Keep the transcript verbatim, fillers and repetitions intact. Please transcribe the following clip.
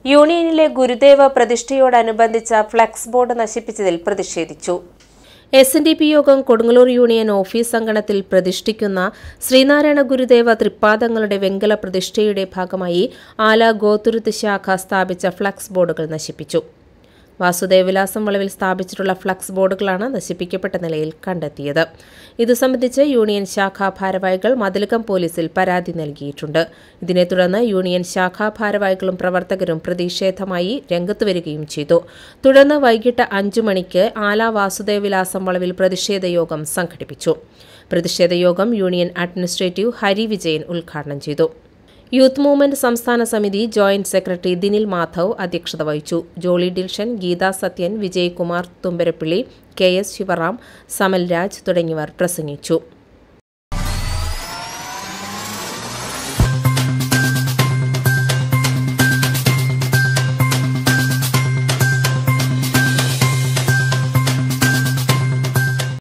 യൂണിയനിലെ ഗുരുദേവ പ്രതിഷ്ഠയോടനുബന്ധിച്ച flex board നശിപ്പിച്ചതിൽ പ്രതിഷേധിച്ചു. എസ് എൻ ഡി പി യോഗം കൊടുങ്ങല്ലൂർ യൂണിയൻ ഓഫീസ് അങ്കണത്തിൽ പ്രതിഷ്ഠിക്കുന്ന ശ്രീനാരായണ ഗുരുദേവ തൃപ്പാദങ്ങളുടെ വെങ്കല പ്രതിഷ്ഠയുടെ ഭാഗമായി ആല ഗോതുരുത്ത് ശാഖ സ്ഥാപിച്ച ഫ്ലെക്സ് ബോർഡുകൾ നശിപ്പിച്ചു. വാസുദേവ വിലാസം വളവിൽ സ്ഥാപിച്ചിട്ടുള്ള ഫ്ലക്സ് ബോർഡുകളാണ് നശിപ്പിക്കപ്പെട്ട നിലയിൽ കണ്ടെത്തിയത്. ഇതു സംബന്ധിച്ച് യൂണിയൻ ശാഖാ ഭാരവാഹികൾ മതിലകം പോലീസിൽ പരാതി നൽകിയിട്ടുണ്ട്. ഇതിനെ തുടർന്ന് യൂണിയൻ ശാഖാ ഭാരവാഹികളും പ്രവർത്തകരും പ്രതിഷേധമായി രംഗത്ത് വരികയും ചെയ്തു. തുടർന്ന് വൈകിട്ട് അഞ്ചു മണിക്ക് ആല വാസുദേവ വിലാസം വളവിൽ പ്രതിഷേധ യോഗം സംഘടിപ്പിച്ചു. പ്രതിഷേധ യോഗം യൂണിയൻ അഡ്മിനിസ്ട്രേറ്റീവ് ഹരി വിജയൻ ഉദ്ഘാടനം ചെയ്തു. യൂത്ത് മൂവ്മെന്റ് സംസ്ഥാന സമിതി ജോയിന്റ് സെക്രട്ടറി ദിനിൽ മാധവ് അധ്യക്ഷത വഹിച്ചു. ജോളി ഡിൽഷൻ, ഗീതാ സത്യൻ, വിജയകുമാർ തുമ്പരപ്പിള്ളി, കെ എസ് ശിവറാം, സമൽ രാജ് തുടങ്ങിയവർ പ്രസംഗിച്ചു.